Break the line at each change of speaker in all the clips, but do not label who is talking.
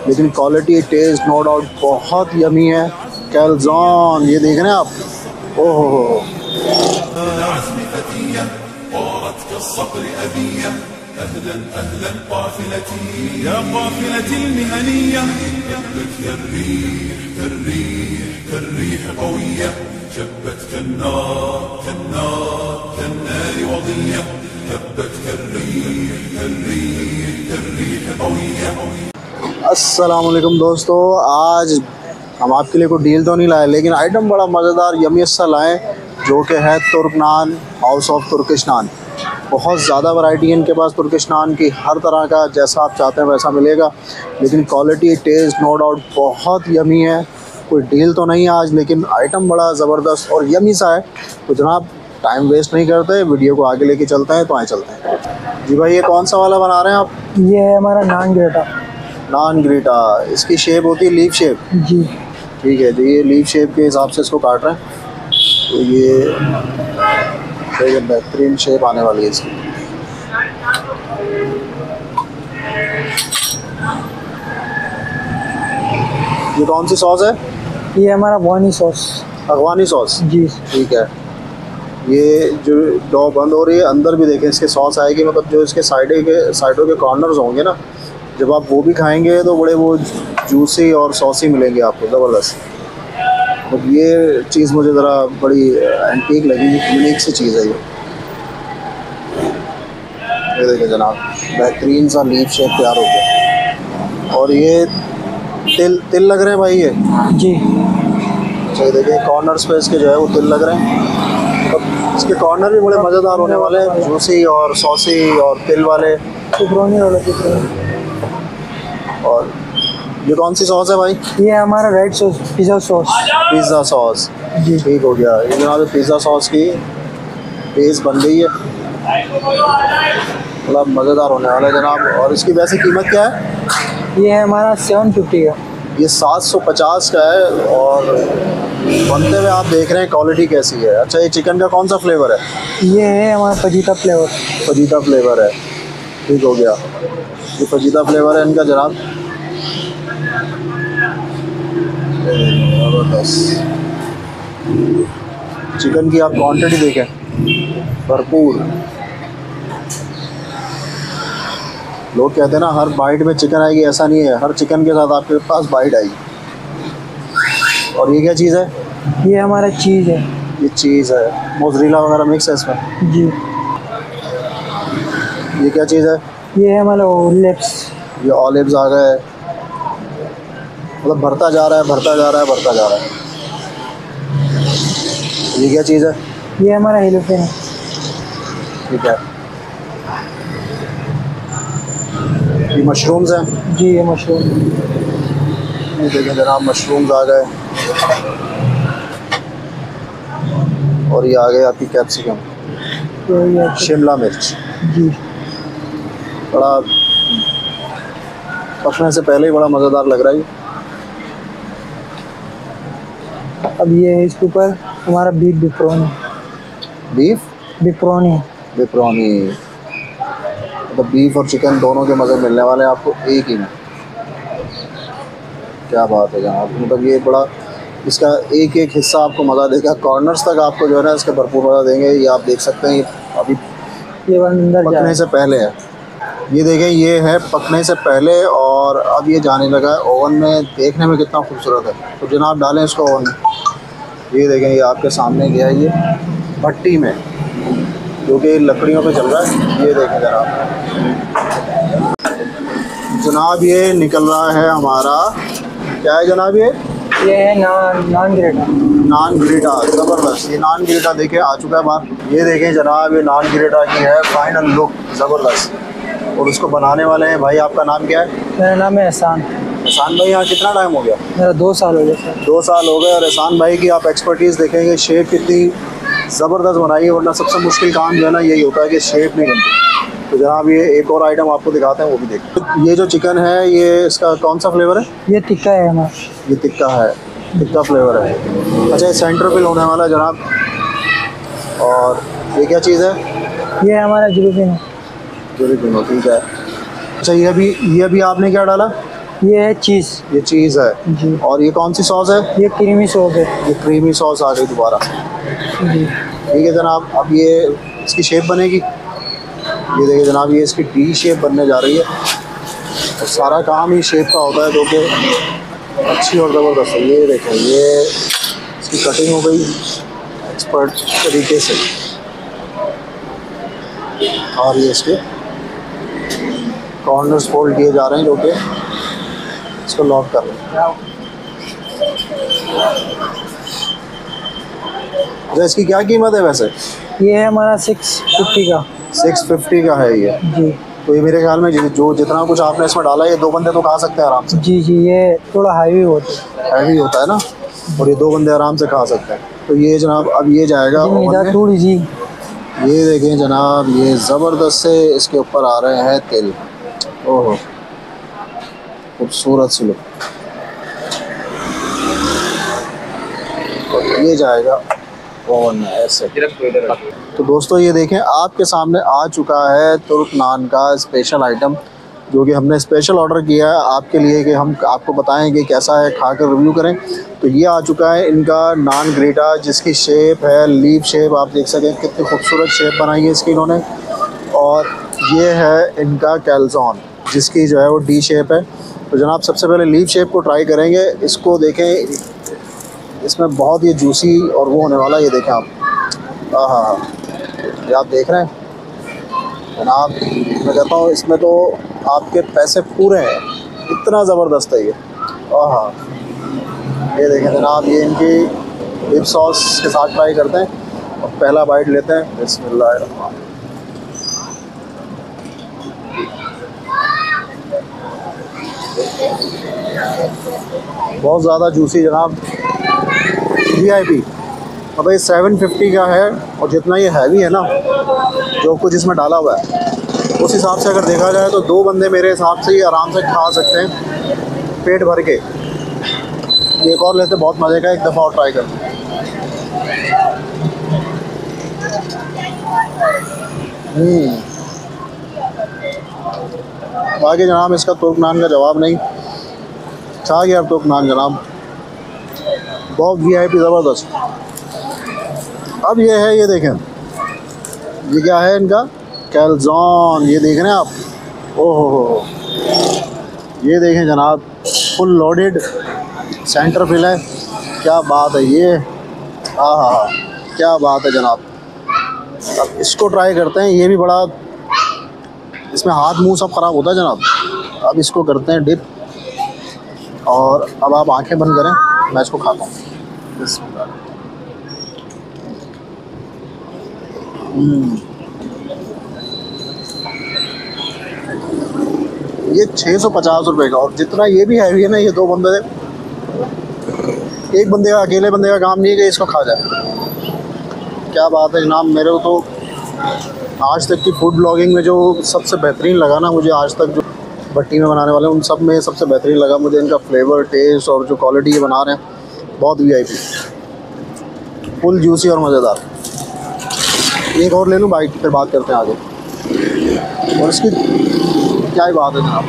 लेकिन quality taste no doubt बहुत yummy है। कैलज़ोन ये देख रहे हैं आप, ओहो
أهلا أهلا قافلتي يا قافلتي المهنية شبت كالريح كالريح كالريح قوية شبت كالنار كالنار كالنار وضية شبت كالريح كالريح كالريح قوية।
अस्सलाम वालेकुम दोस्तों, आज हम आपके लिए कोई डील तो नहीं लाए, लेकिन आइटम बड़ा मज़ेदार यमी सा लाएँ जो कि है Turk naan, house of Turkish naan. बहुत ज़्यादा वैरायटी है इनके पास तुर्किश नान की, हर तरह का जैसा आप चाहते हैं वैसा मिलेगा, लेकिन क्वालिटी टेस्ट नो डाउट बहुत यमी है। कोई डील तो नहीं आज, लेकिन आइटम बड़ा ज़बरदस्त और यमी सा है। तो जनाब टाइम वेस्ट नहीं करते, वीडियो को आगे लेके चलते हैं। तो आए चलते हैं जी भाई। ये कौन सा वाला बना रहे हैं आप?
ये है हमारा नान ग्रेटा।
नान ग्रेटा, इसकी शेप होती है लीफ शेप
जी,
ठीक है जी। ये लीफ शेप के हिसाब से इसको काट रहे हैं, तो ये बेहतरीन शेप आने वाली है इसकी। ये कौन सी सॉस है?
ये हमारा अफगानी सॉस।
अफगानी सॉस
जी
ठीक है। ये जो डो बंद हो रही है, अंदर भी देखें इसके सॉस आएगी, मतलब जो इसके साइडों के कॉर्नर्स होंगे ना, जब आप वो भी खाएंगे तो बड़े वो जूसी और सॉसी मिलेंगे आपको, ज़बरदस्त। तो ये चीज़ मुझे ज़रा बड़ी एंटीक लगी, यूनिक सी चीज़ है ये देखिए जनाब, बेहतरीन सा लीफ शेप तैयार हो गया। और ये तिल लग रहे हैं भाई ये
जी।
अच्छा, देखिए कॉर्नर्स पे इसके जो है वो तिल लग रहे हैं। तो इसके कॉर्नर भी बड़े मज़ेदार होने वाले हैं, जूसी और सॉसी और तिल वाले।
पेपरोनी वाला पेपरोनी।
और ये कौन सी सॉस है भाई?
ये हमारा red sauce, pizza sauce.
Pizza sauce
जी
ठीक हो गया। ये जनाब पिज़्ज़ा सॉस की बेस बन गई है, मतलब मज़ेदार होने वाला है जनाब। और इसकी वैसे कीमत क्या है?
ये है हमारा 750 का।
ये 750 का है। और बनते हुए आप देख रहे हैं क्वालिटी कैसी है। अच्छा, ये चिकन का कौन सा फ्लेवर है?
ये है हमारा फजीता फ्लेवर।
फजीता फ्लेवर है ठीक हो गया। ये फजीता फ्लेवर है इनका जनाब, ज़बरदस्त। चिकन की आप क्वांटिटी देखें, भरपूर। लोग कहते हैं ना हर बाइट में चिकन आएगी, ऐसा नहीं है, हर चिकन के साथ आपके पास बाइट आएगी। और ये क्या चीज़ है?
ये हमारा चीज़ है।
ये चीज़ है, मोज़रेला वगैरह मिक्स है इसमें
जी।
ये क्या चीज़ है?
ये है हमारा ओलिव्स।
ये ऑलिव्स आ गए, मतलब भरता जा रहा है भरता जा रहा है भरता जा रहा है। ये क्या चीज़ है?
ये हमारा हेलोफिन है।
ठीक है। ये मशरूम्स हैं
जी, ये मशरूम।
ये देखें जनाब, मशरूम्स आ गए। और ये आ गए आपकी कैप्सिकम, शिमला मिर्च।
जी।
बड़ा पकने से पहले ही बड़ा मज़ेदार लग रहा है।
अब ये है इसके ऊपर हमारा बीफ बिप्रोनी।
बीफ
बिप्रोनी।
बिप्रोनी, मतलब बीफ और चिकन दोनों के मज़े मिलने वाले हैं आपको एक ही में। क्या बात है जनाब, मतलब ये बड़ा, इसका एक एक हिस्सा आपको मज़ा देगा। कॉर्नर्स तक आपको जो है ना इसके भरपूर मज़ा देंगे। ये आप देख सकते हैं, ये अभी
अंदर
पकने से पहले है। ये देखें, ये है पकने से पहले और अब ये जाने लगा है ओवन में। देखने में कितना खूबसूरत है। तो जनाब डालें इसको ओवन में। ये देखें, ये आपके सामने गया है, ये भट्टी में, जो कि लकड़ियों पे चल रहा है। ये देखें जनाब, ये निकल रहा है हमारा, क्या है जनाब? ये
है नान ग्रेटा।
नान ग्रेटा, ज़बरदस्त। ये नान ग्रेटा देखें आ चुका है बाहर। ये देखें जनाब, ये नान ग्रेटा की है फाइनल लुक, ज़बरदस्त। और उसको बनाने वाले हैं भाई, आपका नाम क्या है?
मेरा नाम है एहसान।
एहसान भाई, यहाँ कितना टाइम हो गया?
मेरा 2 साल हो गया सर।
2 साल हो गए। और एहसान भाई की आप एक्सपर्टीज़ देखेंगे, शेप कितनी ज़बरदस्त बनाई है। वरना सबसे मुश्किल काम जो है ना यही होता है कि शेप नहीं बनती। तो जनाब ये एक और आइटम आपको दिखाते हैं, वो भी देखते हैं। ये जो चिकन है, ये इसका कौन सा फ्लेवर है?
ये टिक्का है हमारा।
ये टिक्का है, टिक्का फ्लेवर है। अच्छा, ये सेंटर फिल होने वाला है जनाब। और ये क्या चीज़ है?
ये हमारा जलेबी है।
जलेबी, ठीक है। अच्छा, ये भी आपने क्या डाला?
ये है चीज़।
ये चीज़ है
जी।
और ये कौन सी सॉस है?
ये क्रीमी सॉस है।
ये क्रीमी सॉस आ गई दोबारा।
जी।
ठीक है जनाब, अब ये इसकी शेप बनेगी। ये देखिए जनाब, ये इसकी डी शेप बनने जा रही है और सारा काम ही शेप का होता है, जो कि अच्छी और ज़बरदस्त है। ये देखें, ये इसकी कटिंग हो गई एक्सपर्ट तरीके से और ये इसके कॉर्नर्स फोल्ड किए जा रहे हैं, जो कि इसको लॉक कर रहे हैं। अच्छा, इसकी क्या कीमत है वैसे?
ये है हमारा 650 का।
650 का है ये।
जी।
तो ये मेरे ख्याल में जो जितना कुछ आपने इसमें डाला है, ये 2 बंदे तो खा सकते हैं आराम से।
जी जी, ये थोड़ा हैवी होता है।
हैवी होता है ना, और ये 2 बंदे आराम से खा सकते हैं। तो ये जनाब अब ये जाएगा ओवन में।
थोड़ी जी।
ये देखें जनाब, ये ज़बरदस्त से इसके ऊपर आ रहे हैं तिल। ओहो, खूबसूरत सी लुक। और ये जाएगा ओवन में ऐसे। तो दोस्तों ये देखें, आपके सामने आ चुका है तुर्क नान का स्पेशल आइटम, जो कि हमने स्पेशल ऑर्डर किया है आपके लिए कि हम आपको बताएं कि कैसा है, खाकर रिव्यू करें। तो ये आ चुका है इनका नान ग्रेटा, जिसकी शेप है लीफ शेप। आप देख सकें कितनी खूबसूरत शेप बनाई है इसकी इन्होंने। और ये है इनका कैल्ज़ोन, जिसकी जो है वो डी शेप है। तो जनाब सबसे पहले लीफ शेप को ट्राई करेंगे। इसको देखें, इसमें बहुत ही जूसी और वो होने वाला है। ये देखें आप, हाँ, ये आप देख रहे हैं जनाब, मैं कहता हूँ इसमें तो आपके पैसे पूरे हैं, इतना ज़बरदस्त है ये। हाँ, ये देखें जनाब, ये इनकी डिप सॉस के साथ ट्राई करते हैं और पहला बाइट लेते हैं। बिस्मिल्लाह। बहुत ज़्यादा जूसी जनाब, VIP। मतलब ये 750 का है और जितना ये हैवी है ना, जो कुछ इसमें डाला हुआ है, उस हिसाब से अगर देखा जाए तो 2 बंदे मेरे हिसाब से ही आराम से खा सकते हैं पेट भर के। एक और लेते, बहुत मज़े का, एक दफ़ा और ट्राई करते हैं। बाकी जनाब इसका तुर्क नान का जवाब नहीं। खा गया तुर्क नान जनाब, बहुत VIP ज़बरदस्त। अब ये है, ये देखें, ये क्या है इनका कैल्ज़ोन। ये देख रहे हैं आप, ओहो, ये देखें जनाब, फुल लोडेड सेंटर फिल है। क्या बात है ये, हाँ, क्या बात है जनाब। अब इसको ट्राई करते हैं। ये भी बड़ा, इसमें हाथ मुंह सब ख़राब होता है जनाब। अब इसको करते हैं डिप, और अब आप आंखें बंद करें, मैं इसको खाता हूँ। ये 650 रुपये का, और जितना ये भी हैवी है ना, ये 2 बंदे, एक बंदे का, अकेले बंदे का काम नहीं है कि इसको खा जाए। क्या बात है जनाब। मेरे को तो आज तक की फूड ब्लॉगिंग में जो सबसे बेहतरीन लगा ना, मुझे आज तक जो भट्टी में बनाने वाले उन सब में सबसे बेहतरीन लगा मुझे इनका फ्लेवर, टेस्ट और जो क्वालिटी ये बना रहे हैं, बहुत VIP, फुल जूसी और मज़ेदार। एक और ले लूँ बाइट, फिर बात करते हैं आगे। और इसकी क्या ही बात है जनाब।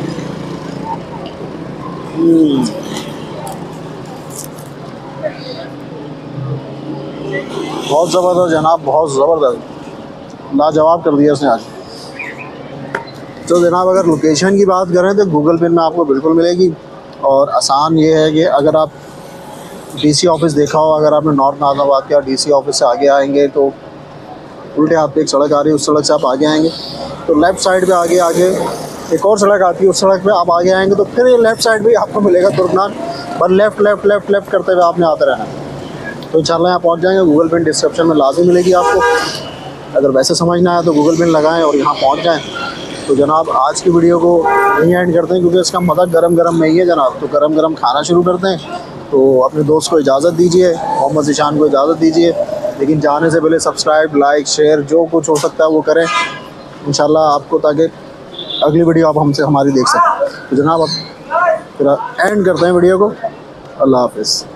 बहुत ज़बरदस्त जनाब, बहुत ज़बरदस्त, लाजवाब कर दिया उसने आज। तो जनाब अगर लोकेशन की बात करें तो गूगल पे में आपको बिल्कुल मिलेगी। और आसान ये है कि अगर आप DC ऑफिस देखा हो, अगर आपने नॉर्थ नाज़ाबाद के DC ऑफिस से आगे आएंगे तो उल्टे हाथ पे एक सड़क आ रही है, उस सड़क से आप आगे आएंगे तो लेफ़्ट साइड पे आगे एक और सड़क आती है, उस सड़क पे आप आगे आएंगे तो फिर ये लेफ़्ट साइड पे आपको मिलेगा तुर्क नान। पर लेफ़्ट करते हुए आपने आते रहना है, तो इंशाल्लाह यहाँ पहुँच जाएंगे। गूगल पिन डिस्क्रिप्शन में लाजमी मिलेगी आपको। अगर वैसे समझना है तो गूगल पिन लगाएं और यहाँ पहुँच जाएँ। तो जनाब आज की वीडियो को यहीं एंड करते हैं, क्योंकि इसका मज़ा गरम में ही है जनाब। तो गरम खाना शुरू करते हैं। तो अपने दोस्त को इजाज़त दीजिए, मोहम्मद ज़ीशान को इजाज़त दीजिए, लेकिन जाने से पहले सब्सक्राइब, लाइक, शेयर जो कुछ हो सकता है वो करें इंशाल्लाह आपको, ताकि अगली वीडियो आप हमसे हमारी देख सकें। तो जनाब अब फिर एंड करते हैं वीडियो को। अल्लाह हाफ़िज़।